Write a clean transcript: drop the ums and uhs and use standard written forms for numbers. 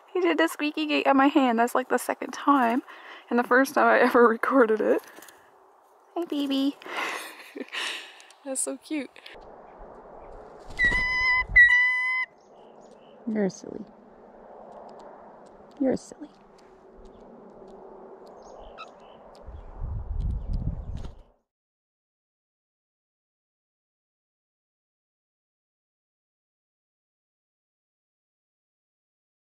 He did a squeaky gate at my hand. That's like the second time. And the first time I ever recorded it. Hey, baby. That's so cute. You're silly. You're silly.